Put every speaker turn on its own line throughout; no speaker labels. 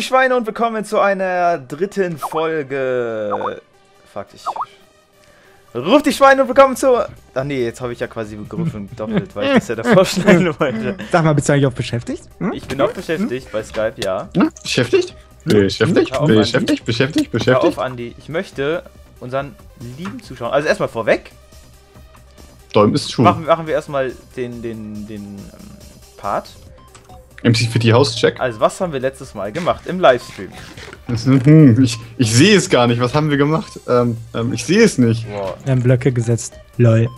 Schweine und willkommen zu einer dritten Folge. Fuck dich. Ruf die Schweine und willkommen zu... Ach nee, jetzt habe ich ja quasi gerufen doppelt, weil ich das ja davor schneiden wollte.
Sag mal, bist du eigentlich auch beschäftigt?
Ich bin auch beschäftigt bei Skype, ja.
Beschäftigt? Beschäftigt? Beschäftigt?
Hör auf, Andi. Ich möchte unseren lieben Zuschauern... Also erstmal vorweg.
Däum ist schon.
Machen wir erstmal den Part.
MC für die Hauscheck.
Also was haben wir letztes Mal gemacht im Livestream?
Ich sehe es gar nicht. Was haben wir gemacht? Ich sehe es nicht.
Wow.
Wir haben Blöcke gesetzt. Lol.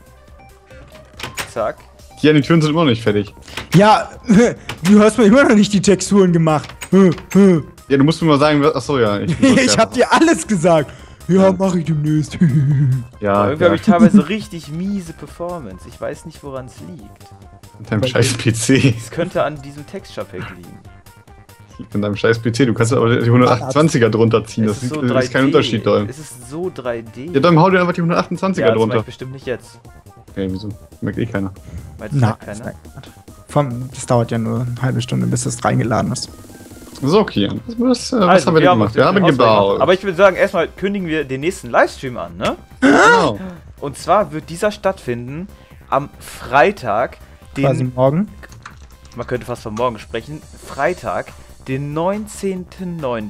Zack.
Hier, die Türen sind immer noch nicht fertig.
Ja, du hast mir immer noch nicht die Texturen gemacht.
Ja, du musst mir mal sagen, was... Achso, ja.
Ich hab dir alles gesagt. Ja, mach ich demnächst.
Ja,
Aber irgendwie habe ich teilweise richtig miese Performance. Ich weiß nicht, woran es liegt.
Mit deinem scheiß PC.
Es könnte an diesem Texture-Pack liegen.
Mit deinem scheiß PC. Du kannst aber die 128er drunter ziehen. Das ist kein Unterschied, Däum.
Es ist so 3D.
Ja, Däum, hau dir einfach die 128er
ja, das
drunter.
mach ich bestimmt nicht jetzt.
Okay, wieso? Merkt eh keiner.
Weil das merkt keiner.
Das dauert ja nur eine halbe Stunde, bis das reingeladen ist.
So, okay. Was
Also,
haben wir denn gemacht? Wir haben gebaut.
Aber ich würde sagen, erstmal kündigen wir den nächsten Livestream an, ne?
Genau.
Und zwar wird dieser stattfinden am Freitag,
Quasi morgen.
Man könnte fast von morgen sprechen. Freitag, den 19.09.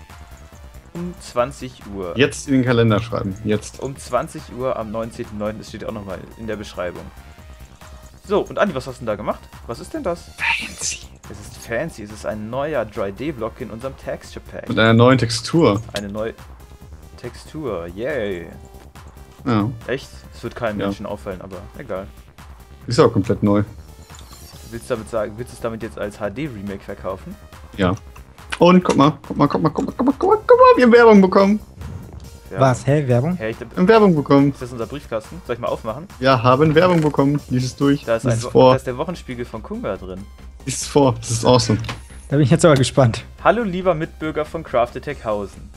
um 20 Uhr.
Jetzt in den Kalender schreiben. Jetzt.
Um 20 Uhr am 19.09. Das steht auch nochmal in der Beschreibung. So, und Andi, was hast du denn da gemacht? Was ist denn das?
Fancy.
Es ist fancy. Es ist ein neuer 3D-Block in unserem Texture Pack.
Mit einer neuen Textur.
Eine neue Textur. Yay.
Ja.
Echt? Es wird keinem
Ja.
Menschen auffallen, aber egal.
Ist auch komplett neu.
Willst du es damit jetzt als HD-Remake verkaufen?
Ja. Und guck mal, wir haben Werbung bekommen.
Ja.
Was? Hä? Werbung?
Hey,
Wir haben Werbung bekommen.
ist das unser Briefkasten? Soll ich mal aufmachen?
Ja, haben Werbung bekommen. Lies es durch.
Da ist,
Lies es vor.
da ist der Wochenspiegel von Kunga drin.
Lies es vor. Das ist awesome.
Da bin ich jetzt aber gespannt.
Hallo lieber Mitbürger von Crafted Hausen.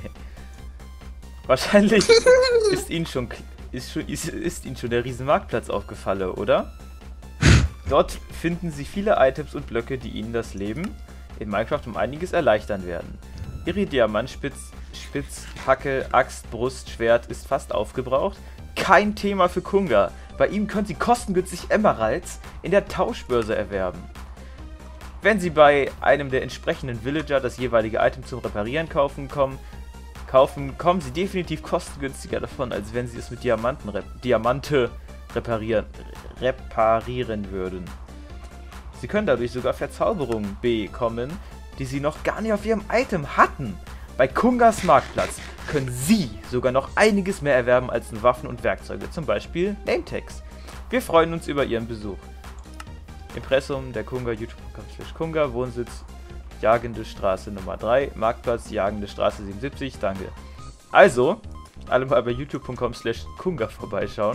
Wahrscheinlich ist Ihnen schon der Riesenmarktplatz aufgefallen, oder? Dort finden Sie viele Items und Blöcke, die Ihnen das Leben in Minecraft um einiges erleichtern werden. Ihre Hacke, Axt, Brust, Schwert ist fast aufgebraucht. Kein Thema für Kunga. Bei ihm können Sie kostengünstig Emeralds in der Tauschbörse erwerben. Wenn Sie bei einem der entsprechenden Villager das jeweilige Item zum Reparieren kommen Sie definitiv kostengünstiger davon, als wenn Sie es mit Diamante reparieren würden. Sie können dadurch sogar Verzauberungen bekommen, die Sie noch gar nicht auf Ihrem Item hatten. Bei Kungas Marktplatz können Sie sogar noch einiges mehr erwerben als nur Waffen und Werkzeuge, zum Beispiel Nametags. Wir freuen uns über Ihren Besuch. Impressum der Kunga, youtube.com/Kunga, Wohnsitz Jagende Straße Nummer 3, Marktplatz Jagende Straße 77, danke. Also, alle mal bei youtube.com/Kunga vorbeischauen.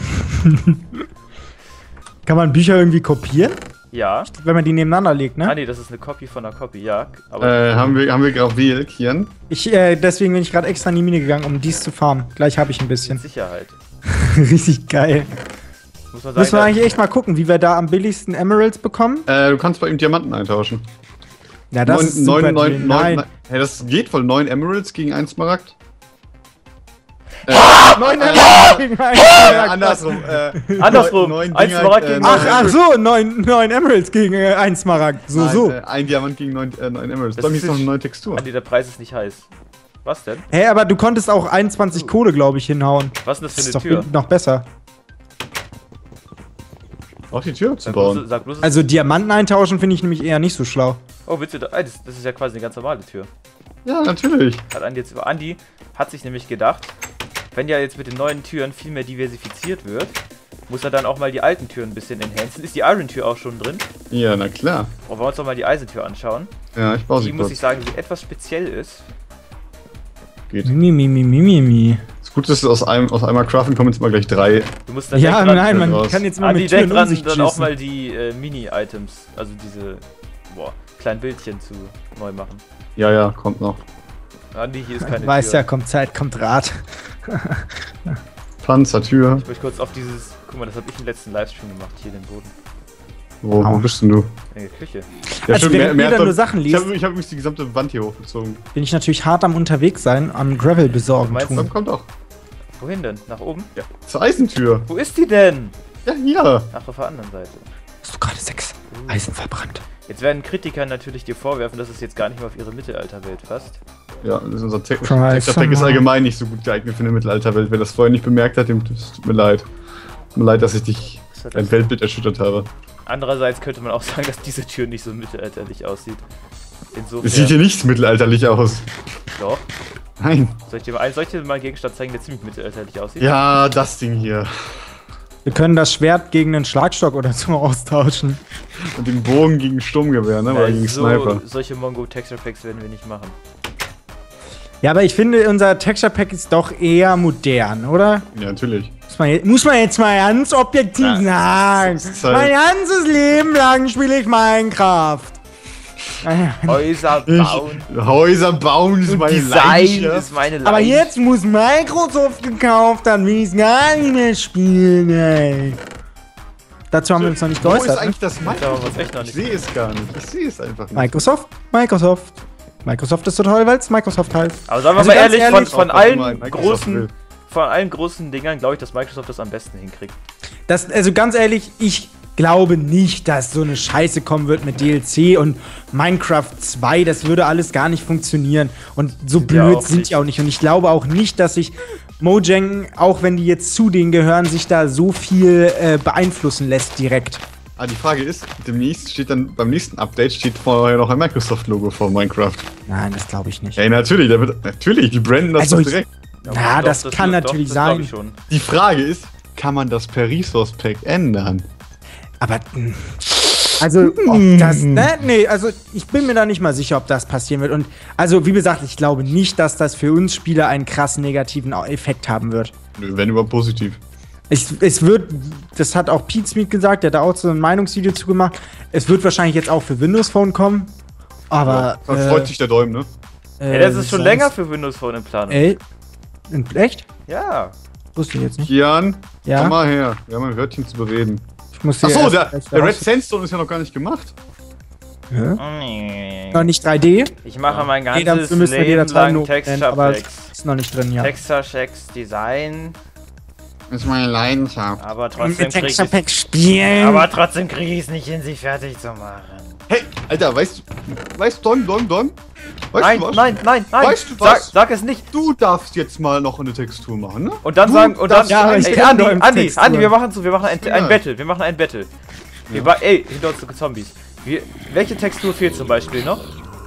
Kann man Bücher irgendwie kopieren?
Ja.
Wenn man die nebeneinander legt, ne?
Ah nee, das ist eine Copy von einer Copy, ja. Aber
Haben wir graviert, Kian?
Deswegen bin ich gerade extra in die Mine gegangen, um dies zu farmen. Gleich habe ich ein
mit
bisschen.
Sicherheit.
Richtig geil.
Muss man
Müssen wir
sagen,
eigentlich echt mal gucken, wie wir da am billigsten Emeralds bekommen?
Du kannst bei ihm Diamanten eintauschen.
Ja, das ist super Deal. Nein.
Hey, das geht voll. 9 Emeralds gegen 1 Smaragd.
9 Emeralds gegen 1 Smaragd.
Andersrum.
1 Smaragd gegen
Ach so, 9 Emeralds gegen 1 Smaragd. So.
Ein Diamant gegen 9 Emeralds.
Das
Dann
ist
ist noch eine
nicht-
neue Textur.
Andi, der Preis ist nicht heiß. Was denn?
Hä, aber du konntest auch 21 Kohle, glaube ich, hinhauen.
Was ist das
Das
für
ist
eine
doch
Tür?
noch besser.
Auch die Tür zu
Sag
bauen.
bloß, sag bloß,
Also Diamanten eintauschen finde ich nämlich eher nicht so schlau.
oh, willst du da? Das ist ja quasi eine ganz normale Tür.
Ja, natürlich.
Hat Andi jetzt über. Andi hat sich nämlich gedacht, wenn ja jetzt mit den neuen Türen viel mehr diversifiziert wird, muss er dann auch mal die alten Türen ein bisschen enhancen. Ist die Iron-Tür auch schon drin?
Ja, na klar.
Wollen wir uns doch mal die Eisentür anschauen?
Ja, ich baue
Die
sie
muss
kurz.
ich sagen, die etwas speziell ist.
Geht.
Mimi.
Das Gute ist, aus einmal craften kommen jetzt mal gleich 3.
Du musst da
Ja,
direkt dran,
nein, man
raus.
kann jetzt mal
Andi,
mit
denk
Türen um
dran,
sich
dann auch
schießen.
mal die Mini-Items, also diese kleinen Bildchen zu neu machen.
Ja, kommt noch.
Andi, hier ist keine
Weiß
Tür.
ja, kommt Zeit, kommt Rat.
Panzertür.
Ich möchte kurz auf dieses. Guck mal, das habe ich im letzten Livestream gemacht, hier den Boden.
Wo bist denn du?
In der Küche.
Ja,
Also während ihr dann nur Sachen liest,
ich hab übrigens die gesamte Wand hier hochgezogen.
bin ich natürlich hart am unterwegs sein, am Gravel besorgen
Meinst du,
tun.
Kommt doch.
Wohin denn? Nach oben?
Ja. Zur Eisentür.
Wo ist die denn?
Ja, hier.
Ach, auf der anderen Seite.
Hast du gerade 6 Eisen verbrannt?
Jetzt werden Kritiker natürlich dir vorwerfen, dass es jetzt gar nicht mehr auf ihre Mittelalterwelt passt.
Ja, unser Texture-Pack ist allgemein nicht so gut geeignet für eine Mittelalterwelt. Wer das vorher nicht bemerkt hat, dem tut mir leid. Tut mir leid, dass ich dich dein Weltbild erschüttert habe.
Andererseits könnte man auch sagen, dass diese Tür nicht so mittelalterlich aussieht. Insofern.
Es sieht hier nicht mittelalterlich aus.
Doch.
Nein.
Soll ich dir mal einen Gegenstand zeigen, der ziemlich mittelalterlich aussieht?
Ja, das Ding hier.
Wir können das Schwert gegen einen Schlagstock oder so austauschen.
Und den Bogen gegen Sturmgewehr, ne? Oder gegen Sniper.
Solche Mongo-Texture-Packs werden wir nicht machen.
Ja, aber ich finde, unser Texture Pack ist doch eher modern, oder?
Ja, natürlich.
Muss man jetzt mal ganz objektiv sagen.
halt
Mein ganzes Leben lang spiele ich Minecraft.
Häuser bauen.
Häuser bauen ist meine
Design
Leidenschaft.
ist meine Leidenschaft.
Aber jetzt muss Microsoft gekauft, dann will ich es gar nicht mehr spielen, ey. Dazu haben wir uns noch nicht
Wo ist
geäußert.
eigentlich das
Da haben wir uns echt noch
Ich
nicht.
sehe es gar nicht. Ich sehe es einfach nicht.
Microsoft. Microsoft ist so toll, weil es Microsoft heißt.
Aber sagen wir
Also
mal
ganz
ehrlich,
ehrlich,
von
auch
allen
mal Microsoft will.
großen Dingern glaube ich, dass Microsoft das am besten hinkriegt.
Also ganz ehrlich, ich glaube nicht, dass so eine Scheiße kommen wird mit DLC und Minecraft 2. Das würde alles gar nicht funktionieren. Und so blöd
auch
sind
nicht.
die auch nicht. Und ich glaube auch nicht, dass sich Mojang, auch wenn die jetzt zu denen gehören, sich da so viel beeinflussen lässt direkt.
Ah, die Frage ist, demnächst steht dann, beim nächsten Update steht vorher noch ein Microsoft-Logo vor Minecraft.
Nein, das glaube ich nicht.
Ey, natürlich, die branden das
Also
doch
ich-
direkt.
Ja,
doch,
das kann natürlich
das glaub
sein.
ich schon.
Die Frage ist, kann man das per Resource Pack ändern?
Aber, also, ob das, nee, also ich bin mir da nicht mal sicher, ob das passieren wird. Und, also, wie gesagt, ich glaube nicht, dass das für uns Spieler einen krass negativen Effekt haben wird.
Nö, wenn überhaupt positiv.
Es wird, das hat auch Pete Smith gesagt, der hat da auch so ein Meinungsvideo zu gemacht. Es wird wahrscheinlich jetzt auch für Windows Phone kommen. Aber,
Dann freut sich der Däum, ne?
Ey, das ist schon
sonst-
länger für Windows Phone in Planung.
Ey, echt?
Ja.
Wusste ich jetzt nicht.
Kian,
Ja?
komm mal her. Wir haben ein Wörtchen zu bereden.
Ich muss hier
Achso,
erst
der Red
raus-
Sandstone ist ja noch gar nicht gemacht.
Noch nicht 3D?
Ich mache mein
Nee,
ganzes
dafür müssen wir die
Leben
Datei
lang
nur nennen, aber
Texture-Packs.
ist noch nicht drin, ja.
Texture-Packs Design,
Das ist meine Leidenschaft.
aber trotzdem krieg ich
Texture Pack spielen.
aber trotzdem krieg ich es nicht hin, sie fertig zu machen.
Hey, Alter, weißt du, Don? Weißt
Nein,
du was?
nein,
Weißt du was?
Sag es nicht.
Du darfst jetzt mal noch eine Textur machen, ne?
Und dann sagen, und dann,
Ja, aber ich
ey,
kenn
Andi,
Däums
Andi,
Textur.
Andi, wir machen ein
Ja.
Battle, wir machen ein Battle. Ey, hinter uns sind Zombies. Welche Textur fehlt zum Beispiel noch?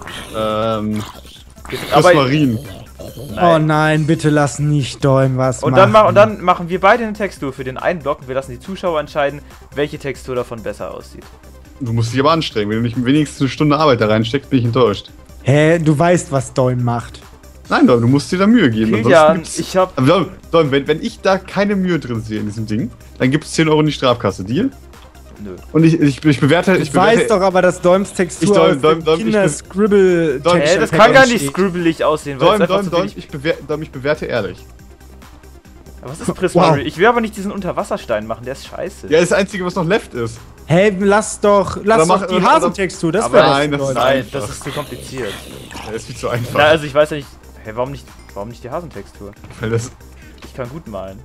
Prismarin.
Oh nein, bitte lass nicht Däum was
Und
machen.
dann machen wir beide eine Textur für den einen Block und wir lassen die Zuschauer entscheiden, welche Textur davon besser aussieht.
Du musst dich aber anstrengen. Wenn du nicht wenigstens eine Stunde Arbeit da reinsteckst, bin ich enttäuscht.
Hä, du weißt, was Däum macht.
Nein, Dom, du musst dir da Mühe geben.
Kilian,
ansonsten
ich hab...
Aber Dom, wenn ich da keine Mühe drin sehe in diesem Ding, dann gibt es 10 Euro in die Strafkasse. Deal?
Nö.
Und ich bewerte...
Ich weiß doch aber, dass Däums Textur
Ich- Däum,
aus dem
Däum, ich-
Kinder-Scribble
Däum,
Das kann gar nicht scribbelig aussehen, weil es einfach zu wenig...
ich bewerte ehrlich.
Was ist Prismarin?
Wow.
Ich will aber nicht diesen Unterwasserstein machen, der ist scheiße.
Ja, das ist das Einzige, was noch left ist.
Hä, lass doch die
oder-
Hasentextur, das
Aber
wäre
nein,
doch
das ist
Däum.
Nein,
einfach.
das ist zu kompliziert.
Das ist viel zu einfach.
Na, also ich weiß ja nicht... Hä, warum nicht die Hasentextur?
Weil das,
Ich kann gut malen.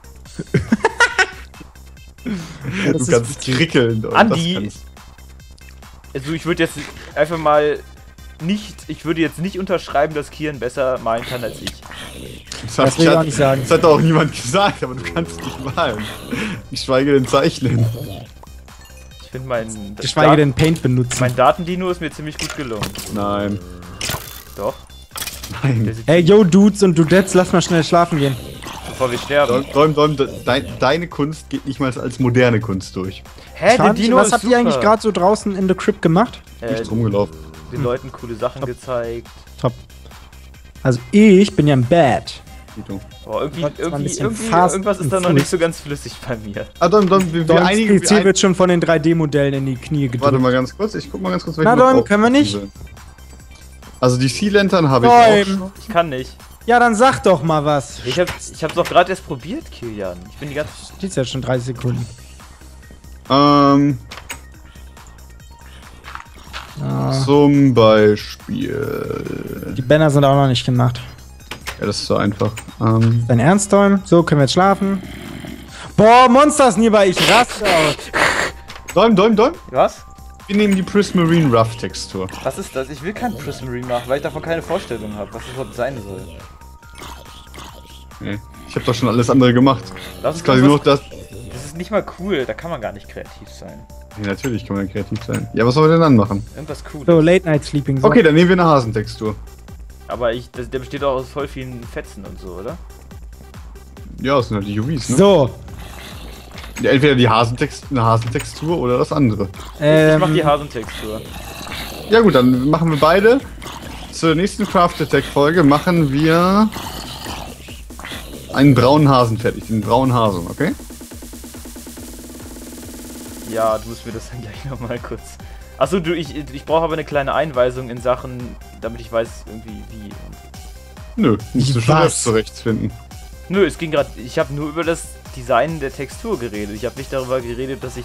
Ja,
du
das
kannst krickeln. Dom,
Andi!
das kannst.
Also ich würde jetzt einfach mal ich würde jetzt nicht unterschreiben, dass Kian besser malen kann als ich.
Das will ich auch nicht sagen.
Das hat auch niemand gesagt, aber du kannst nicht malen. Ich schweige denn zeichnen.
Ich finde
Geschweige denn Paint benutzen.
mein Datendino ist mir ziemlich gut gelungen.
Nein.
Doch. Der
Nein.
sieht,
Hey, yo, Dudes und Dudettes, lass mal schnell schlafen gehen.
bevor wir sterben.
Deine Kunst geht nicht mal als moderne Kunst durch.
Hä, der Dino
Was
ist
habt ihr
super.
eigentlich gerade so draußen in the Crypt gemacht?
Nichts rumgelaufen.
Den Leuten coole Sachen gezeigt.
Top. Also ich bin ja im Bad.
Dito.
Boah, irgendwie,
Das war ein
irgendwie,
bisschen
irgendwie
fast
irgendwas ist da
und
noch nicht
Fuß.
so ganz flüssig bei mir.
Ah, wir
Däums
einigen.
PC wird schon von den 3D-Modellen in die Knie gedrückt.
Warte mal ganz kurz, ich guck mal ganz kurz,
Na,
welche noch
Däum,
drauf
können wir nicht?
sind. Also die Sea Lantern habe ich
Däum.
auch.
Ich kann nicht.
Ja, dann sag doch mal was.
Ich hab's doch gerade erst probiert, Kilian. Ich bin die ganze...
Steht's ja schon 30 Sekunden.
Zum Beispiel.
Die Banner sind auch noch nicht gemacht.
Ja, das ist so einfach.
Dein Ernst, Däum? So, können wir jetzt schlafen? Boah, Monsters Nearby, ich raste aus.
Däum.
Was?
Wir nehmen die Prismarine Rough Textur.
Was ist das? Ich will keinen Prismarine machen, weil ich davon keine Vorstellung habe, was das überhaupt sein soll.
Nee, ich habe doch schon alles andere gemacht.
Das
ist quasi nur das.
Das ist nicht mal cool, da kann man gar nicht kreativ sein.
Nee, natürlich kann man kreativ sein. Ja, was sollen wir denn dann machen?
Irgendwas Cooles.
So, Late Night Sleeping. So.
Okay, dann nehmen wir eine Hasentextur.
Aber der besteht auch aus voll vielen Fetzen und so, oder?
Ja, das sind halt die UVs, ne?
So.
Ja, entweder eine Hasentextur oder das andere.
Ich mach die Hasentextur.
Ja gut, dann machen wir beide. Zur nächsten Craft Attack Folge machen wir einen braunen Hasen fertig. Den braunen Hasen, okay?
Ja, du musst mir das dann gleich nochmal kurz. Achso, ich brauche aber eine kleine Einweisung in Sachen, damit ich weiß irgendwie wie.
Nö, musst du schon
Was?
selbst zurechtfinden.
Nö, es ging gerade. Ich habe nur über das Design der Textur geredet. Ich habe nicht darüber geredet, dass ich.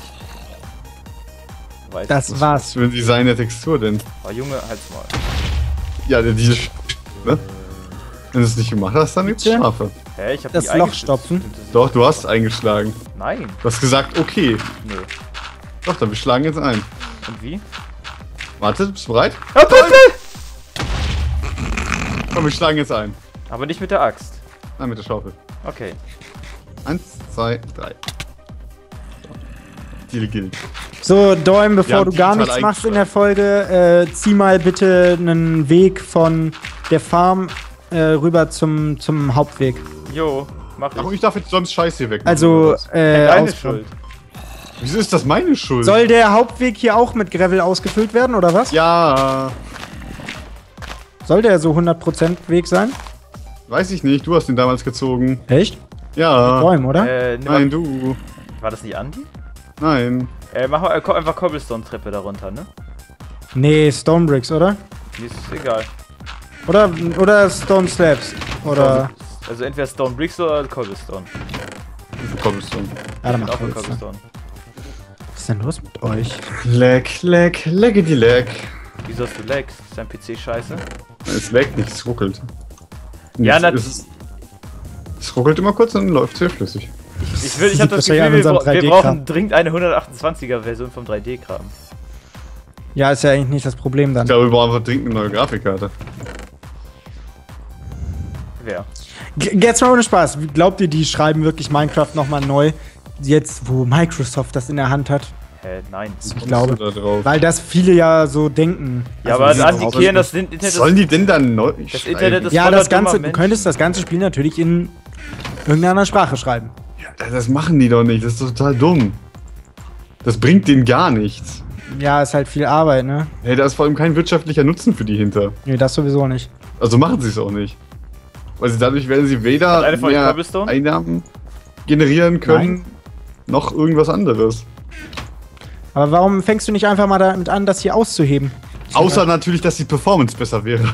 Weiß
Das
nicht.
war's.
Was für ein Design der Textur denn?
Oh, Junge, halt's mal.
Ja, diese ne? Wenn du es nicht gemacht hast, dann gibt's
Bitte?
Strafe.
Hä, ich hab
Das
die
Loch
eingesetzt.
stopfen?
Stimmt das nicht?
Doch, du hast eingeschlagen.
Nein.
Du hast gesagt, okay.
Nö.
Doch, dann wir schlagen jetzt ein.
Und wie?
Warte, bist du bereit?
Ah, bitte!
Komm, wir schlagen jetzt ein.
Aber nicht mit der Axt.
Nein, mit der Schaufel.
Okay.
1, 2, 3. Deal gilt.
So, Däum, bevor
Ja,
du gar
digital
nichts machst in der Folge, zieh mal bitte einen Weg von der Farm rüber zum Hauptweg.
Jo, mach
Ach,
ich.
ich darf jetzt sonst Scheiß hier weg.
Also,
Deine
ausfahren.
Schuld.
Wieso ist das meine Schuld?
Soll der Hauptweg hier auch mit Gravel ausgefüllt werden, oder was?
Ja,
Soll der so 100% Weg sein?
weiß ich nicht. Du hast den damals gezogen.
Echt?
Ja.
Däum, oder?
Nimm
Nein,
mal,
du.
war das nicht Andi?
Nein.
Mach mal einfach Cobblestone-Treppe darunter, ne?
Nee, Stone Bricks, oder?
Die ist egal.
Oder Stone Slabs. Oder.
Also entweder Stone Bricks oder Cobblestone.
Cobblestone.
Ja, dann mach
Auch mit
Cobblestone.
Cobblestone.
Was ist denn los mit euch?
Leggedy leg.
Wieso hast du Lags? Ist dein PC scheiße?
Es leckt nicht, es ruckelt.
Ja,
Es ruckelt immer kurz und dann läuft sehr flüssig.
Ich hab das
Das war ja
Gefühl,
an unserem
wir
3D-Kram.
brauchen dringend eine 128er Version vom 3D-Kram.
Ja, ist ja eigentlich nicht das Problem
Ich
dann.
glaube, wir brauchen einfach dringend eine neue Grafikkarte.
Wer?
Jetzt mal ohne Spaß. Glaubt ihr, die schreiben wirklich Minecraft nochmal neu? Jetzt, wo Microsoft das in der Hand hat?
Hä, nein.
Ich glaube.
Da drauf?
Weil das viele ja so denken.
Ja,
Also,
aber
die-
Andi Kieren, das Internet
Was sollen die denn dann neu
Das Internet ist
ja,
voller
das Ganze,
dummer
du
Menschen.
könntest das ganze Spiel natürlich in irgendeiner Sprache schreiben.
Ja, das machen die doch nicht, das ist total dumm. Das bringt denen gar nichts.
Ja, ist halt viel Arbeit, ne?
Hey, da ist vor allem kein wirtschaftlicher Nutzen für die hinter.
Nee, das sowieso nicht.
Also machen sie es auch nicht. Weil sie dadurch werden sie
Hat
weder
eine von euch
mehr
Cobblestone?
Einnahmen generieren können,
Nein.
noch irgendwas anderes.
Aber warum fängst du nicht einfach mal damit an, das hier auszuheben?
Außer natürlich, dass die Performance besser wäre.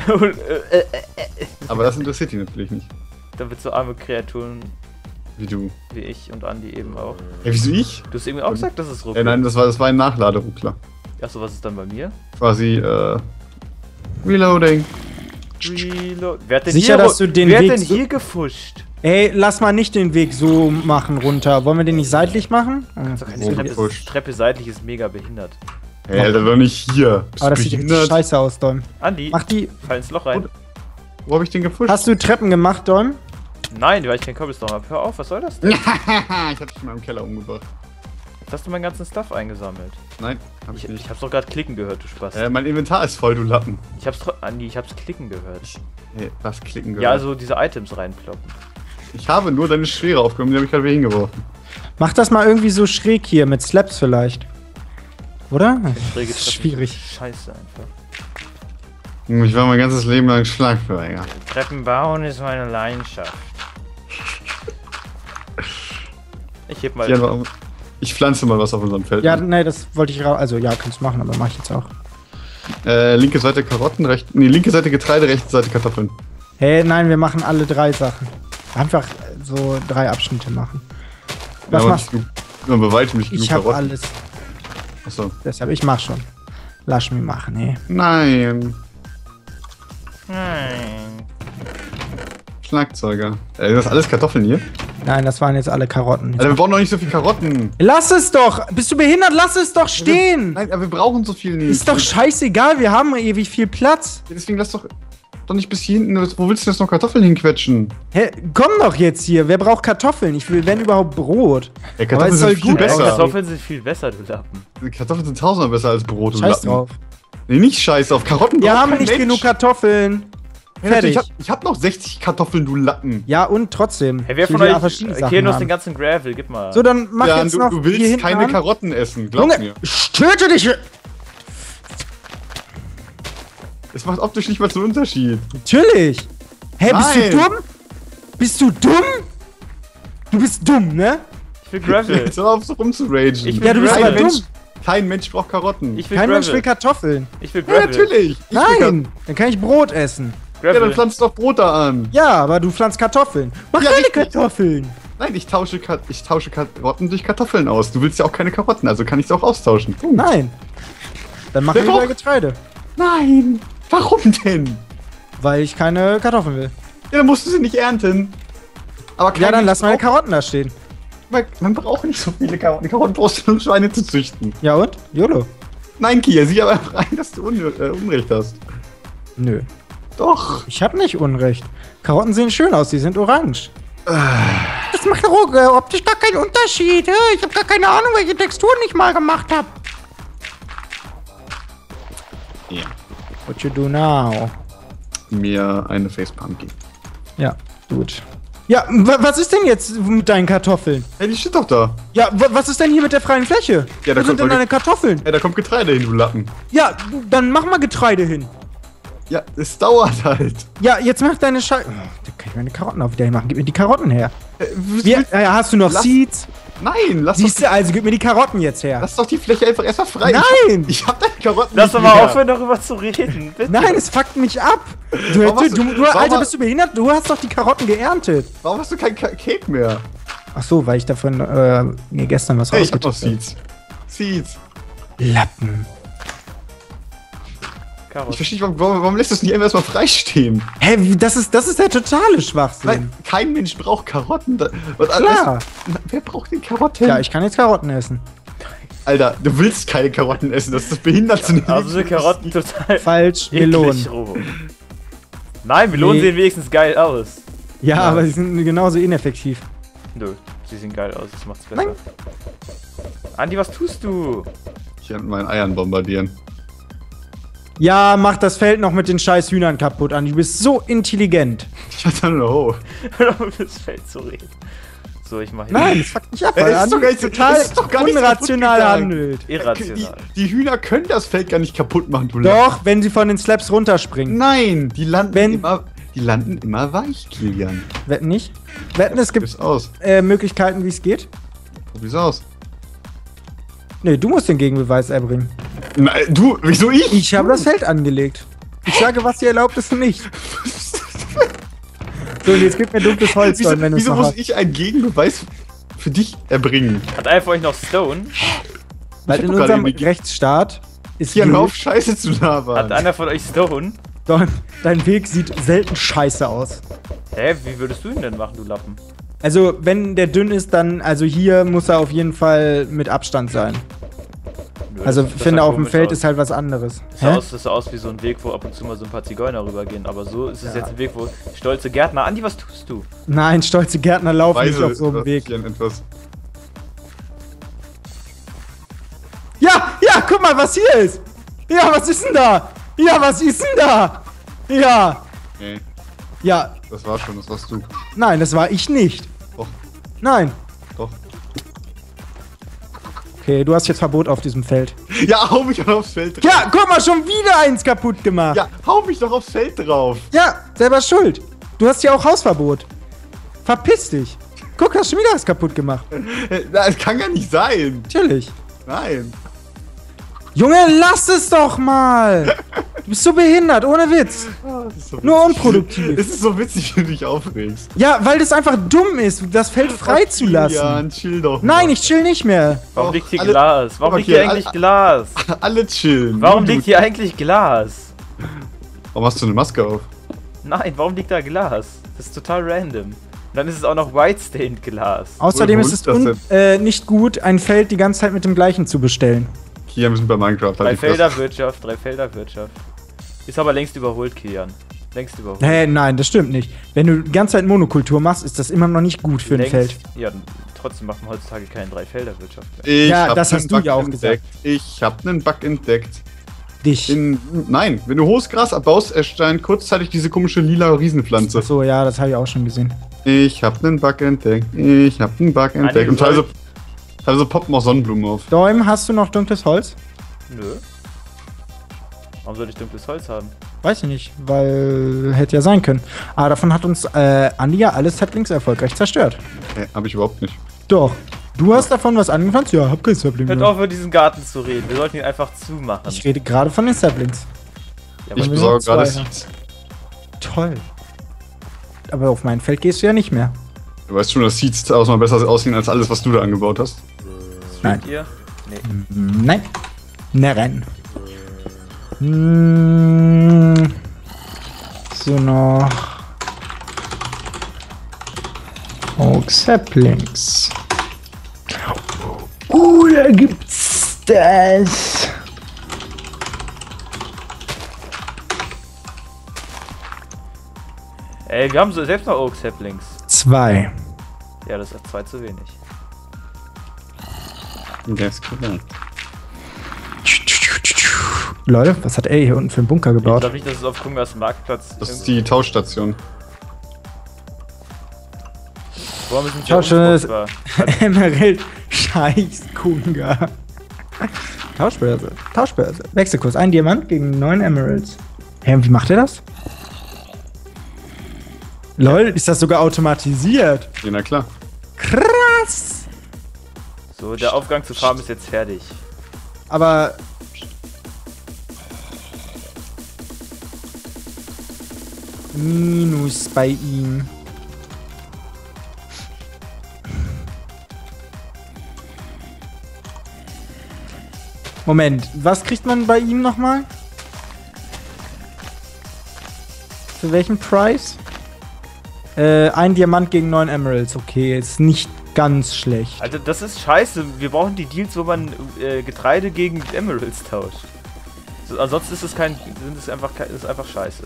Aber das interessiert die natürlich nicht.
Damit so arme Kreaturen
Wie du.
wie ich und Andi eben auch.
Ja, wieso ich?
Du hast irgendwie auch gesagt, dass es ruckelt.
Nein, das war ein Nachladeruckler.
Achso, was ist dann bei mir?
Quasi, Reloading.
Reload. Wer hat denn
Sicher,
hier,
dass du den
wer
Weg
hat denn
so-
hier gefuscht?
Ey, lass mal nicht den Weg so machen runter. Wollen wir den nicht seitlich machen?
Das ist doch keine
Wo
Treppe.
gefuscht?
Treppe seitlich ist mega behindert.
Hey, Alter, doch nicht hier. Bist
Aber
du
das sieht richtig
behindert?
scheiße aus, Däum.
Andi,
Mach die.
fall ins Loch rein.
Wo hab ich den gefuscht?
Hast du Treppen gemacht, Däum?
Nein, weil ich kein Cobblestone habe. Hör auf, was soll das denn?
ich hab dich in meinem Keller umgebracht.
Jetzt hast du meinen ganzen Stuff eingesammelt.
Nein, hab ich
Ich
nicht.
hab's doch gerade klicken gehört, du Spaß.
Mein Inventar ist voll, du Lappen.
Andi, ich hab's klicken gehört.
Hey, was klicken gehört?
Ja, also diese Items reinploppen.
Ich habe nur deine Schwere aufgenommen, die habe ich gerade wieder hingeworfen.
Mach das mal irgendwie so schräg hier, mit Slaps vielleicht. Oder?
Schräge
Das ist
Treppen.
schwierig.
Scheiße einfach.
Ich war mein ganzes Leben lang Schlagfeuer.
Treppen bauen ist meine Leidenschaft. Ich heb mal.
Ich pflanze mal was auf unserem Feld.
Ja, nee, das wollte ich raus. Also, ja, kannst du machen, aber mach ich jetzt auch.
Linke Seite Karotten, linke Seite Getreide, rechte Seite Kartoffeln.
Hey, nein, wir machen alle 3 Sachen. Einfach so 3 Abschnitte machen. Was
aber
machst du?
Nur bei weitem nicht genug
Ich habe
Karotten.
alles.
Achso.
Deshalb, ich mach schon. Lass mich machen, ey.
Nein.
Nein.
Schlagzeuger. Sind das alles Kartoffeln hier?
Nein, das waren jetzt alle Karotten.
Alter, wir brauchen doch nicht so viel Karotten.
Lass es doch! Bist du behindert? Lass es doch stehen!
Nein, aber wir brauchen so viel nicht.
Ist doch scheißegal, wir haben ewig viel Platz.
Deswegen lass doch nicht bis hier hinten. Wo willst du jetzt noch Kartoffeln hinquetschen?
Hä, komm doch jetzt hier. Wer braucht Kartoffeln? Ich will, wenn überhaupt, Brot.
Ja,
Aber
Kartoffeln
es soll
sind viel
gut
besser.
aussehen.
Kartoffeln sind viel besser, du Lappen.
Kartoffeln sind tausendmal besser als Brot und
Scheiß
Lappen.
drauf.
Nee, nicht scheiß auf. Karotten
Wir
braucht
haben
kein
nicht
Mensch.
genug Kartoffeln.
Ja,
Fertig.
ich hab noch 60 Kartoffeln, du Lappen.
Ja, und trotzdem.
Hey, wer
Ich will
von
ja
euch
verschiedene Sachen
hier noch den
haben.
ganzen Gravel? Gib mal.
So, dann mach
Ja,
jetzt
du
noch
willst
hier hinten
keine
an.
Karotten essen, glaub
Junge,
mir.
töte dich!
Es macht optisch nicht mal so einen Unterschied.
Natürlich! Hä, bist
Nein.
du dumm? Bist du dumm? Du bist dumm, ne?
Ich will Gravel.
Jetzt hör auf, so rumzuragen.
Ich will
Ja, du bist
Gravel.
aber dumm.
Kein Mensch braucht Karotten.
Ich will
Kein
Gravel.
Mensch will Kartoffeln.
Ich will
ja,
Gravel.
natürlich. Ich will
Nein, dann kann ich Brot essen.
Ja, dann
Gravel.
pflanzt doch Brot da an.
Ja, aber du pflanzt Kartoffeln. Mach
Ja,
keine
richtig.
Kartoffeln.
Nein, ich tausche Karotten durch Kartoffeln aus. Du willst ja auch keine Karotten, also kann ich es auch austauschen. Punkt.
Nein. Dann mach
Wer
lieber
braucht-
Getreide.
Nein. Warum denn?
Weil ich keine Kartoffeln will.
Ja, dann musst du sie nicht ernten. Aber
Ja, dann
Mensch
lass meine
braucht-
Karotten da stehen.
Man braucht nicht so viele Karotten. Die Karotten brauchst du, um Schweine zu züchten.
Ja und? YOLO.
Nein, Kia, sieh aber einfach ein, dass du Unrecht hast.
Nö.
Doch.
Ich hab nicht Unrecht. Karotten sehen schön aus, die sind orange. Das macht doch optisch gar keinen Unterschied. Ich hab gar keine Ahnung, welche Texturen ich mal gemacht hab.
Ja.
What you do now?
Mir eine Facepalm geben.
Ja, gut. Ja, was ist denn jetzt mit deinen Kartoffeln?
Hey, die steht doch da.
Ja, was ist denn hier mit der freien Fläche?
Ja, da
Wo sind
kommt
denn
doch-
deine Kartoffeln?
Hey, da kommt Getreide hin, du Lappen.
Ja, dann mach mal Getreide hin.
Ja, es dauert halt.
Ja, jetzt mach deine Scheiße. Da kann ich meine Karotten auch wieder machen. Gib mir die Karotten her.
Wie,
Hast du noch
Lass-
Seeds?
Nein,
Siehst du, also gib mir die Karotten jetzt her.
lass doch die Fläche einfach erstmal frei.
Nein!
Ich hab deine Karotten
Lass
nicht
doch mal
mehr.
aufhören, darüber zu reden. Bitte.
Nein, es fuckt mich ab.
Warum hast du- warum
Alter,
hast-
bist du behindert? Du hast doch die Karotten geerntet.
Warum hast du kein Cake mehr?
Ach so, weil ich davon mir gestern was
Hey, ich hab noch
rausgetippt
Seeds. Seeds.
habe. Lappen.
Ich
Karotten.
verstehe nicht, warum lässt du es nicht einfach erstmal frei stehen?
Hä, das ist der totale Schwachsinn.
Nein, kein Mensch braucht Karotten.
Klar.
Wer braucht denn Karotten?
Ja, ich kann jetzt Karotten essen.
Alter, du willst keine Karotten essen, das ist das Behindertste.
Also sind Karotten total
Falsch,
eklig
Melonen.
roh. Nein, Melonen
Nee.
sehen wenigstens geil aus.
Ja, aber sie sind genauso ineffektiv.
Nö, sie sehen geil aus, das macht's besser.
Nein.
Andi, was tust du?
Ich kann mit meinen Eiern bombardieren.
Ja, mach das Feld noch mit den scheiß Hühnern kaputt an. Du bist so intelligent.
Ich hatte nur hoch.
Hör auf, das Feld zu reden. So, ich mach hier
Nein, das fuckt mich ab,
Ja,
weil
es ist
Andi
doch gar nicht so-
total
es ist doch gar nicht so
unrational
kaputt gegangen.
handelt.
irrational.
Die Hühner können das Feld gar nicht kaputt machen, du Lappen.
Doch, wenn sie von den Slabs runterspringen.
Nein, die landen,
Wenn-
immer weich, Kilian.
Wetten nicht? Wetten, es gibt
Probier's aus.
Möglichkeiten, wie es geht?
Probier's aus.
Nee, du musst den Gegenbeweis erbringen.
Nein, du, wieso ich?
Ich habe das Feld angelegt. Ich sage, was dir erlaubt ist und nicht. So, und jetzt gib mir dunkles Holz,
Wieso,
wenn du es
wieso
noch
muss
hast.
ich einen Gegenbeweis für dich erbringen?
Hat einer von euch noch Stone?
Weil
Ich
in
hab doch gerade
unserem
den-
Rechtsstaat ist
Hier, hör auf,
Weg,
Scheiße zu labern.
Hat einer von euch Stone?
dein Weg sieht selten scheiße aus.
Hä, wie würdest du ihn denn machen, du Lappen?
Also, wenn der dünn ist, dann, also hier muss er auf jeden Fall mit Abstand sein.
Nö,
Also,
das
ich finde,
sah
auf dem
komisch
Feld
aus.
ist halt was anderes.
Das sah aus wie so ein Weg, wo ab und zu mal so ein paar Zigeuner rübergehen. Aber so ist es
Ja.
jetzt ein Weg, wo stolze Gärtner. Andi, was tust du?
Nein, stolze Gärtner laufen nicht auf so einem Weg.
Sebastian, etwas.
Ja, ja, guck mal, was hier ist. Ja, was ist denn da? Ja, was ist denn da? Ja,
Nee,
ja,
das war schon, das warst du.
nein, das war ich nicht.
Doch,
Nein.
doch.
Okay, du hast jetzt Verbot auf diesem Feld.
Ja, hau mich doch aufs Feld drauf.
Ja, guck mal, schon wieder eins kaputt gemacht.
Ja, hau mich doch aufs Feld drauf.
Ja, selber schuld. Du hast ja auch Hausverbot. Verpiss dich. Guck, hast schon wieder was kaputt gemacht.
Das kann gar nicht sein.
Natürlich.
Nein.
Junge, lass es doch mal. Du bist so behindert, ohne Witz. Nur unproduktiv.
Es ist so witzig, wenn du dich aufregst.
Ja, weil das einfach dumm ist, das Feld freizulassen.
Ja, chill doch.
Nein, ich chill nicht mehr.
Warum liegt hier
alle-
Glas? Warum liegt hier
Okay,
eigentlich Glas?
Alle chillen.
Warum
Nur du.
liegt hier eigentlich Glas?
Warum hast du eine Maske auf?
Nein, warum liegt da Glas? Das ist total random. Und dann ist es auch noch white-stained Glas.
Außerdem
Woher
ist es
holt das
nicht gut, ein Feld die ganze Zeit mit dem gleichen zu bestellen.
Hier, wir sind bei Minecraft. Halt die Fresse.
Dreifelderwirtschaft. Ist aber längst überholt, Kilian. Längst überholt.
Nein, das stimmt nicht. Wenn du die ganze Zeit Monokultur machst, ist das immer noch nicht gut für ein Feld.
Ja, trotzdem macht man heutzutage keine Dreifelderwirtschaft mehr.
Ich
Ja,
hab
das
einen
hast du
Bug
ja auch
entdeckt. Ich hab einen Bug entdeckt.
Dich.
Nein, wenn du hohes Gras abbaust, erscheint kurzzeitig diese komische lila Riesenpflanze.
So, ja, das habe ich auch schon gesehen.
Ich hab einen Bug entdeckt. Und teilweise poppen auch Sonnenblumen auf.
Däum, hast du noch dunkles Holz?
Nö. Warum soll ich dunkles Holz haben?
Weiß ich nicht, weil hätte ja sein können. Aber davon hat uns Andi ja alle Saplings erfolgreich zerstört.
Hab ich überhaupt nicht.
Doch. Du hast davon was angepflanzt? Ja, hab kein Sapling
Hört
mehr.
auf, über diesen Garten zu reden. Wir sollten ihn einfach zumachen.
Ich rede gerade von den Saplings.
Ja,
Ich
wir
besorge
sind
gerade
zwei, ja.
Seeds.
Toll. Aber auf mein Feld gehst du ja nicht mehr.
Du weißt schon, dass Seeds tausendmal besser aussehen als alles, was du da angebaut hast.
Streamt ihr? Nee.
Nein. Nein. So noch. Oak Saplings. Da gibt's das.
Ey, wir haben so selbst noch Oak Saplings.
2.
Ja, das ist 2 zu wenig.
Das ist klar.
Leute, was hat er hier unten für einen Bunker
Ich
gebaut?
glaube nicht, dass es auf Kungas Marktplatz.
Das ist die Tauschstation.
Warum sind
Schau schon, das-
unfruchtbar?
Emerald Scheiß Kunga. Tauschbörse. Wechselkurs. Ein Diamant gegen 9 Emeralds. Hä, wie macht er das? Lol, ist das sogar automatisiert?
Ja, na klar.
Krass!
So, der Aufgang zur Farm ist jetzt fertig.
Aber. Minus bei ihm. Moment, was kriegt man bei ihm nochmal? Für welchen Preis? Ein Diamant gegen 9 Emeralds. Okay, ist nicht ganz schlecht.
Also das ist scheiße. Wir brauchen die Deals, wo man Getreide gegen Emeralds tauscht. So, ansonsten ist es ist einfach scheiße.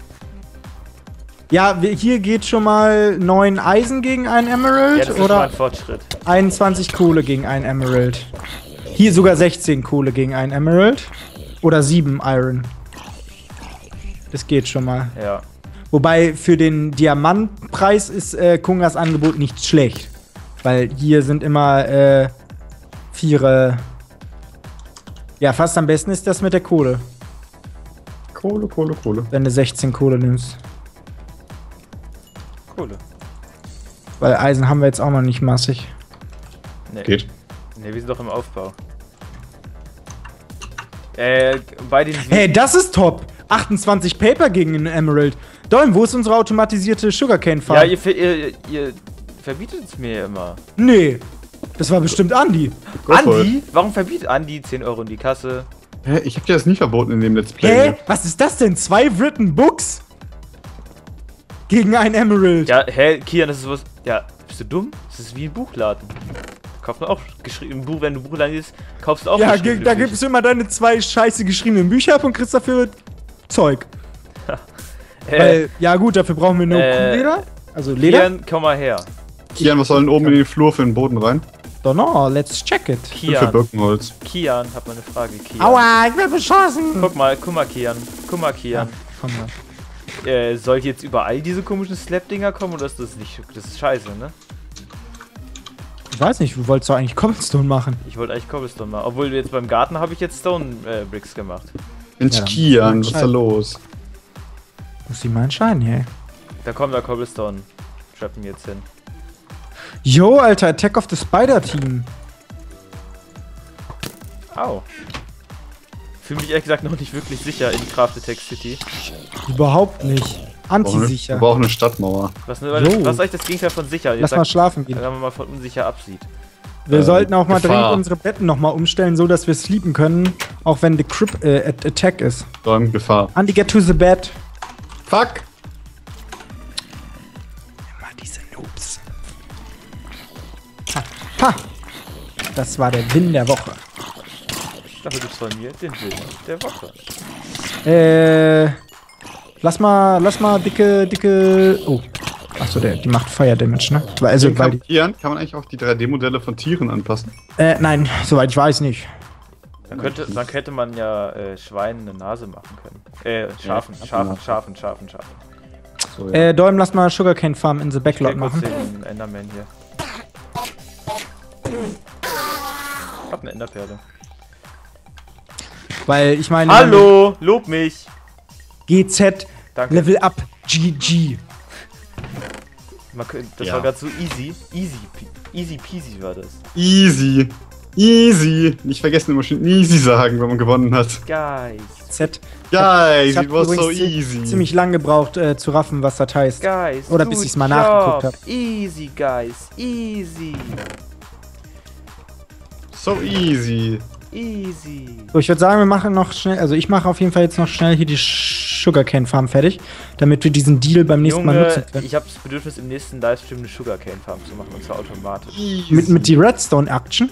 Ja, hier geht schon mal 9 Eisen gegen ein Emerald
Ja, das ist schon mal
oder
ein Fortschritt.
21 Kohle gegen ein Emerald. Hier sogar 16 Kohle gegen ein Emerald. Oder 7 Iron. Das geht schon mal.
Ja.
Wobei für den Diamantpreis ist Kungas Angebot nicht schlecht. Weil hier sind immer 4. Ja, fast am besten ist das mit der Kohle.
Kohle.
Wenn du 16 Kohle nimmst.
Kohle.
Weil Eisen haben wir jetzt auch noch nicht massig.
Nee.
Geht.
Nee, wir sind doch im Aufbau. Bei den
Hey, das ist top! 28 Paper gegen einen Emerald. Däum, wo ist unsere automatisierte Sugarcane Farm?
Ja, ihr verbietet es mir immer.
Nee, das war bestimmt Andi.
Go for
Andi? Warum verbietet Andi 10 Euro in die Kasse?
Hä? Ich hab dir das nie verboten in dem Let's Play.
Hä? Was ist das denn? 2 Written Books? Gegen einen Emerald.
Ja, hä, Kian, das ist was. Ja, bist du dumm? Das ist wie ein Buchladen. Kauft man auch geschrieben. Buch, wenn du Buchladen gehst, kaufst du auch
Ja,
geschriebene
da
Bücher.
gibst du immer deine 2 scheiße geschriebenen Bücher ab und kriegst dafür Zeug. Weil, ja gut, dafür brauchen wir nur Kuhleder. Also Leder.
Kian, komm mal her.
Kian, was soll denn oben in den Flur für den Boden rein?
Don't know, let's check it.
Für
Kian,
Birkenholz.
Kian, hab mal eine Frage. Kian.
Aua, ich bin beschossen.
Guck mal, Kian. Guck mal, Kian.
Komm mal.
Soll jetzt überall diese komischen Slap-Dinger kommen oder ist das nicht? Das ist scheiße, ne?
Ich weiß nicht, du wolltest doch eigentlich Cobblestone machen.
Ich wollte eigentlich Cobblestone machen. Obwohl jetzt beim Garten habe ich jetzt Stone Bricks gemacht.
Mensch,
Ja, dann
Kian,
muss
was
man
ist da los?
Muss ich mal entscheiden, hey.
Da kommt der Cobblestone. Trappen jetzt hin.
Yo, Alter, Attack of the Spider Team.
Au. fühle mich ehrlich gesagt noch nicht wirklich sicher in Craftetech City.
Überhaupt nicht. Anti-sicher.
Wir brauchen eine Stadtmauer.
Was
So.
ist eigentlich das Gegenteil von sicher?
Lass mal schlafen gehen.
Wenn man mal von unsicher absieht.
Wir sollten auch mal
Gefahr.
dringend unsere Betten nochmal umstellen, so dass wir sleepen können, auch wenn the Crip Attack ist.
Gefahr.
Andi, get to the bed.
Fuck!
Immer diese Noobs. Ha! Das war der Win der Woche.
Dafür gibt's von mir den Win der Woche.
Lass mal dicke. Oh. Achso, die macht Fire Damage, ne? Also, weil die.
Kann man eigentlich auch die 3D-Modelle von Tieren anpassen?
Nein, soweit ich weiß nicht.
Dann hätte man ja Schweinen eine Nase machen können. Schafen.
So, ja.
Däum, lass mal Sugarcane Farm in the Backlot
Kurz
machen.
den Enderman hier. Ich hab eine Enderperle.
Weil ich meine.
Hallo! Lob mich!
GZ,
Danke.
Level Up, GG.
Das
Ja.
war gerade so easy. Easy peasy war das.
Easy. Easy. Nicht vergessen, immer schön easy sagen, wenn man gewonnen hat.
Guys.
Z.
Guys,
Ich hab
it was so
übrigens
easy.
ziemlich lang gebraucht zu raffen, was das heißt.
Guys.
Oder
good
bis ich's mal
job.
nachgeguckt hab.
Easy, guys. Easy.
So easy.
Easy.
So, ich würde sagen, wir machen noch schnell, also ich mache auf jeden Fall jetzt noch schnell hier die Sugarcane Farm fertig, damit wir diesen Deal beim nächsten Mal nutzen können.
Ich habe das Bedürfnis, im nächsten Livestream eine Sugarcane Farm zu machen, und zwar automatisch.
Mit die Redstone Action?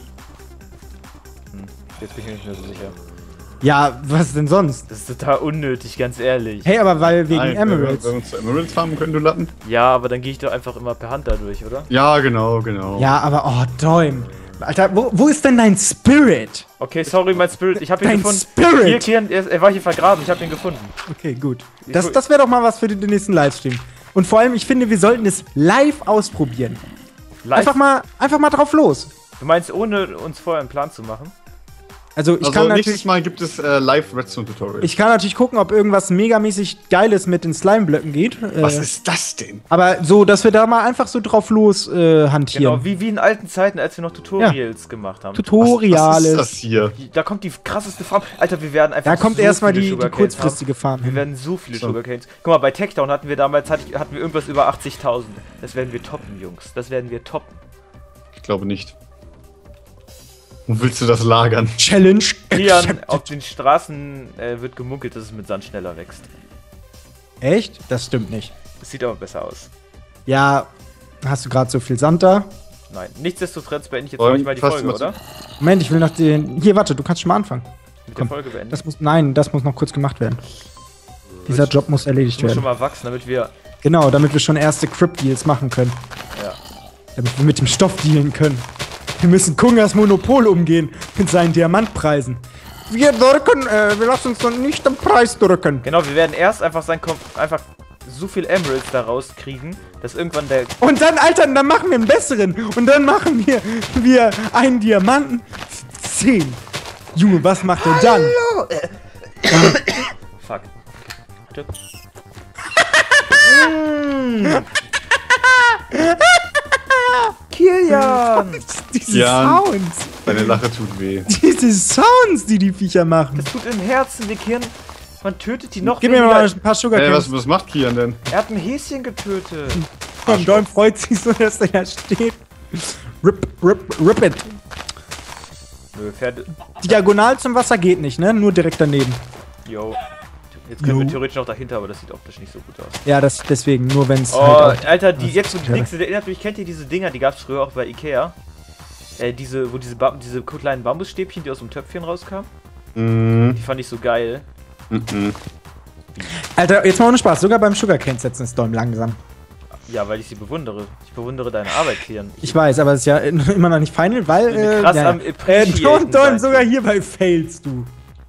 Jetzt bin ich mir nicht mehr so sicher.
Ja, was denn sonst?
Das ist total unnötig, ganz ehrlich.
Hey, aber weil wegen
Nein,
Emeralds.
Wenn wir uns zu Emeralds farmen können, du Lappen?
Ja, aber dann gehe ich doch einfach immer per Hand da durch, oder?
Ja, genau.
Ja, aber oh, Däum. Alter, wo ist denn dein Spirit?
Okay, sorry, mein Spirit. Ich habe ihn
Dein
gefunden.
Spirit!
Hier, Kian, er war hier vergraben. Ich habe ihn gefunden.
Okay, gut. Das wäre doch mal was für den nächsten Livestream. Und vor allem, ich finde, wir sollten es live ausprobieren.
Live?
Einfach mal drauf los.
Du meinst, ohne uns vorher einen Plan zu machen?
Also ich
Also
kann
nächstes
natürlich,
Mal gibt es Live-Redstone-Tutorial.
ich kann natürlich gucken, ob irgendwas megamäßig Geiles mit den Slime-Blöcken geht.
Was ist das denn?
Aber so, dass wir da mal einfach so drauf los hantieren.
Genau, wie in alten Zeiten, als wir noch Tutorials gemacht haben.
Was ist
Tutoriales.
das hier?
Da kommt die krasseste Farm. Alter, wir werden einfach
Da kommt
so
erstmal
viele
die
Sugarcanes
kurzfristige Farm
haben. Wir
hin.
werden so viele
So.
Sugarcanes. Guck mal, bei Techdown hatten wir damals hatten wir irgendwas über 80.000. Das werden wir toppen, Jungs. Das werden wir toppen.
Ich glaube nicht. Wo willst du das lagern?
Challenge.
Kian, auf den Straßen wird gemunkelt, dass es mit Sand schneller wächst.
Echt? Das stimmt nicht.
Das sieht aber besser aus.
Ja, hast du gerade so viel Sand da?
Nein. Nichtsdestotrotz beende ich jetzt
Wollen
gleich mal die
fast
Folge,
mal zu-
oder?
Moment, ich will noch den. Hier, warte, du kannst schon mal anfangen.
Mit
Komm,
der Folge beenden.
Das muss noch kurz gemacht werden. Dieser Job muss erledigt
Ich muss schon
werden.
mal wachsen, damit wir.
Genau, damit wir schon erste Crypt-Deals machen können.
Ja.
Damit wir mit dem Stoff dealen können. Wir müssen Kungas Monopol umgehen mit seinen Diamantpreisen. Wir lassen uns doch nicht den Preis drücken.
Genau, wir werden erst einfach einfach so viel Emeralds daraus kriegen, dass irgendwann der.
Und dann, Alter, dann machen wir einen besseren. Und dann machen wir einen Diamanten 10. Junge, was macht er dann?
Fuck. Bitte. Kilian!
Diese
Ja.
Sounds.
Deine Lache tut weh.
Diese Sounds, die Viecher machen.
Das tut im Herzen, wir Kian. Man tötet die noch
Gib mir
weniger.
mal ein paar Sugarcanes.
Was macht Kian denn?
Er hat ein Häschen getötet.
Komm, Däum freut sich so, dass er da steht. Rip it.
Nö, Pferde.
Diagonal zum Wasser geht nicht, ne? Nur direkt daneben.
Yo. Jetzt können wir
Jo.
theoretisch noch dahinter, aber das sieht optisch nicht so gut aus.
Ja, deswegen, nur wenn es
Oh,
halt auch-
Alter, die
das
jetzt so
ist
die nächste, der erinnert mich, kennt ihr diese Dinger, die gab es früher auch bei Ikea? Diese kleinen Bambusstäbchen, die aus dem Töpfchen rauskamen?
Mhm.
Die fand ich so geil.
Mhm.
Alter, jetzt mal ohne Spaß, sogar beim Sugarcane setzen ist Däum langsam.
Ja, weil ich sie bewundere. Ich bewundere deine Arbeit, Kian.
Ich weiß, aber es ist ja immer noch nicht final, weil.
Ich bin krass am appreciaten
Däum,
sein.
sogar hierbei failst du.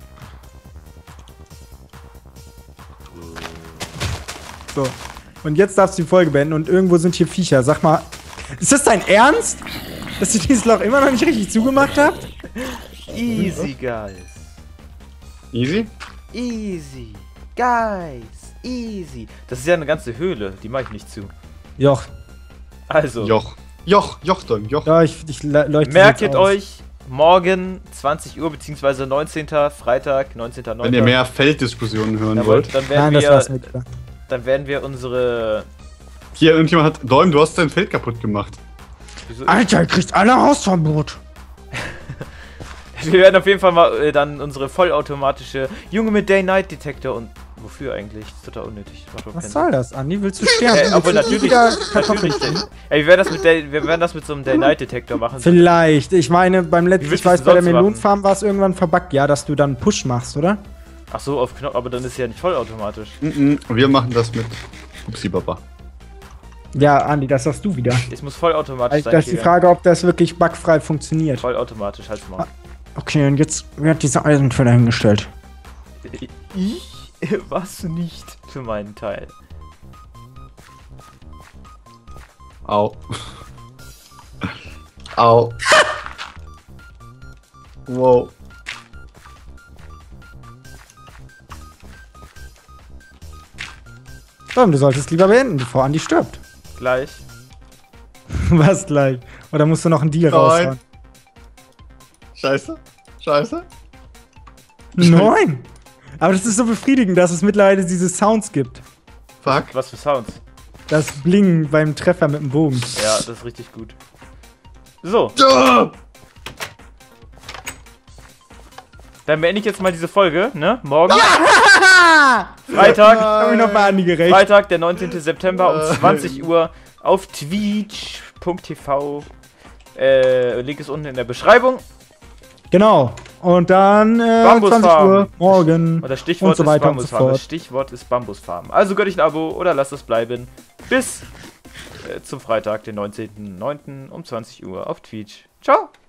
So. Und jetzt darfst du die Folge beenden und irgendwo sind hier Viecher. Sag mal, ist das dein Ernst? Dass ihr dieses Loch immer noch nicht richtig zugemacht habt?
Easy, guys.
Easy?
Easy. Guys. Easy. Das ist ja eine ganze Höhle. Die mache ich nicht zu.
Joch.
Also.
Joch, Däum, Joch.
Ja, ich leuchte
Merket
jetzt aus.
euch, morgen 20 Uhr, beziehungsweise 19. Freitag, 19.09.
Wenn ihr mehr Felddiskussionen hören
Jawohl,
wollt.
dann
Nein, das war's mit.
dann werden wir unsere...
Hier, irgendjemand hat. Däum, du hast dein Feld kaputt gemacht.
Wieso?
Alter, ihr kriegt alle Hausverbot.
Wir werden auf jeden Fall mal dann unsere vollautomatische Junge mit Day-Night-Detektor und... Wofür eigentlich? Das ist total unnötig.
Was soll das, Andi? Willst du sterben?
Obwohl natürlich...
Kartoffeln
natürlich wir werden das mit so einem Day-Night-Detektor machen.
Vielleicht. Ich meine, beim letzten,
willst
ich weiß,
du
bei der
sonst machen?
Melonenfarm war es irgendwann verbuggt, ja, dass du dann Push machst, oder?
Ach so, auf Knopf, aber dann ist ja nicht vollautomatisch.
Wir machen das mit Upsi Baba.
Ja, Andi, das sagst du wieder.
Es muss vollautomatisch
Also,
sein.
das ist die
Kilian.
Frage, ob das wirklich bugfrei funktioniert.
Vollautomatisch, halt's mal.
Okay, und jetzt wird diese Eisenquelle hingestellt.
Ich? Was nicht für meinen Teil.
Au. Au. Wow.
Du solltest lieber beenden, bevor Andi stirbt.
Gleich.
Was gleich? Oder musst du noch einen Deal raushauen?
Scheiße. Scheiße.
Nein! Aber das ist so befriedigend, dass es mittlerweile diese Sounds gibt.
Fuck.
Was für Sounds.
Das Blingen beim Treffer mit dem Bogen.
Ja, das ist richtig gut. So, dann beende ich jetzt mal diese Folge, ne? Morgen. Freitag.
Hab ich noch mal Andi gerecht.
Freitag, der 19. September um 20 Uhr auf twitch.tv. Link ist unten in der Beschreibung.
Genau. Und dann 20
Bambusfarm.
Uhr morgen
Und das Stichwort
und so weiter
ist
und so
Bambusfarm.
fort.
Das Stichwort ist Bambusfarm. Also gönnt euch ein Abo oder lasst es bleiben. Bis zum Freitag, den 19.09. um 20 Uhr auf Twitch. Ciao!